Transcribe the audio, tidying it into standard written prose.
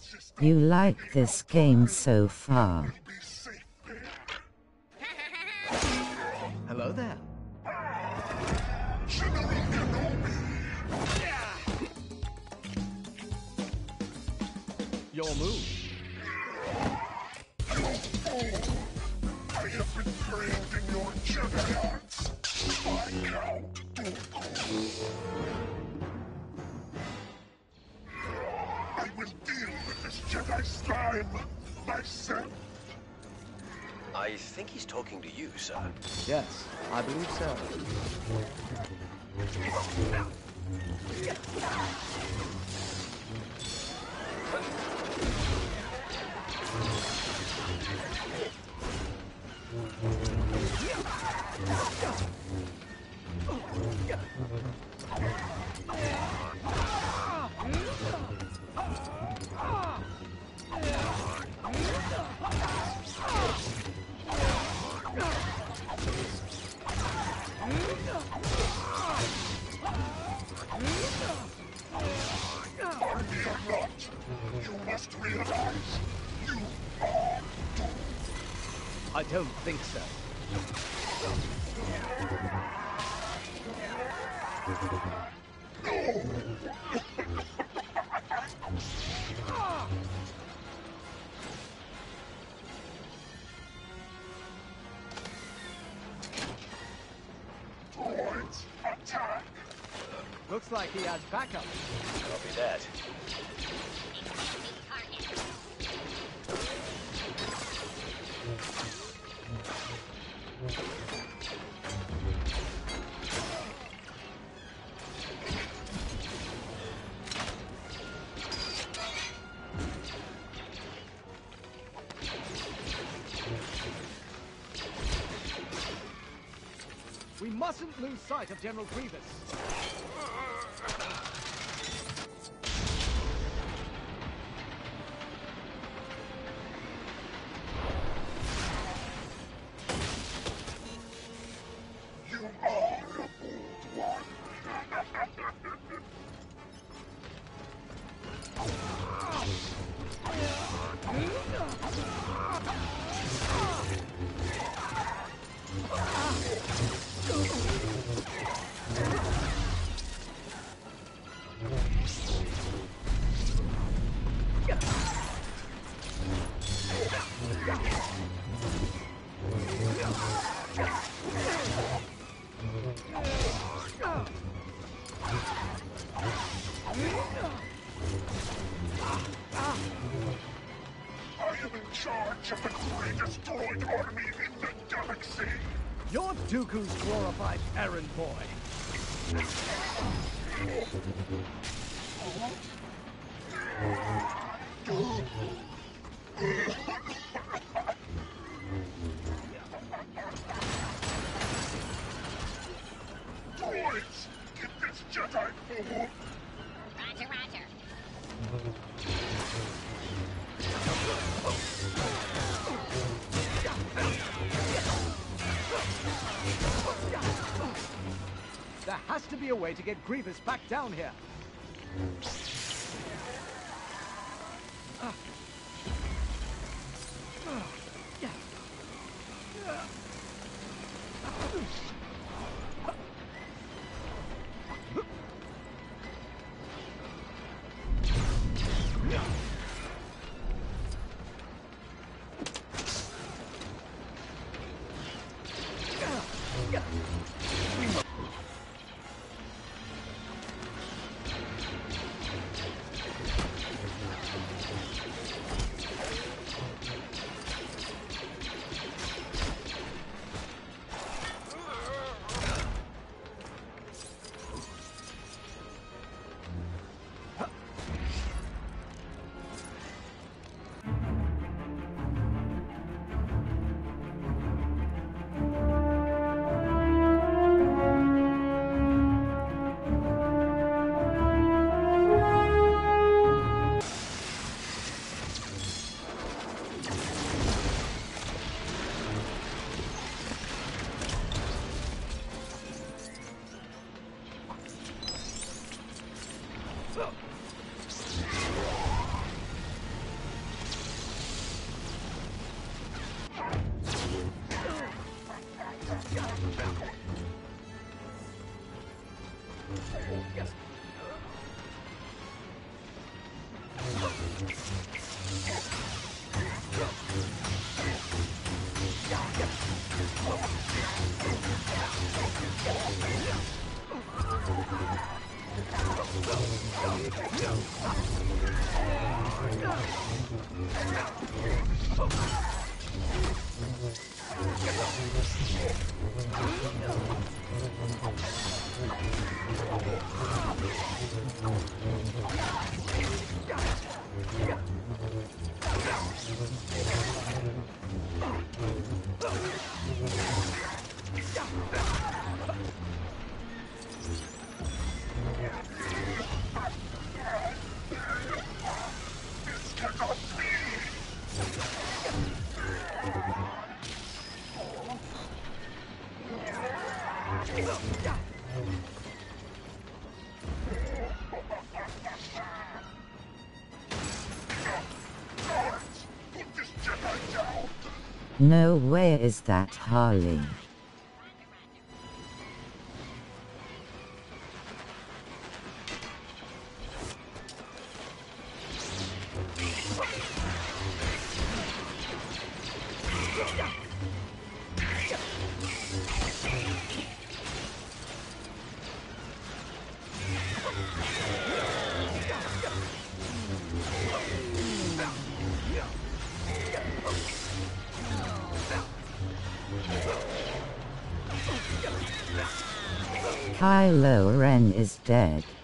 You like this game so far? Hello there. Your move. I have been trained in your Jedi arts by Count Dooku. I will deal with this Jedi slime myself. I think he's talking to you, sir. Yes, I believe so. You must realize you are doomed. I don't think so. Droids, attack! Looks like he has backup. Copy that. We mustn't lose sight of General Grievous. You are a bold one. I am in charge of the greatest droid army in the galaxy. You're Dooku's glorified errand boy. Droids, get this Jedi forward. Roger, roger. There has to be a way to get Grievous back down here. No way is that Harley. Kylo Ren is dead.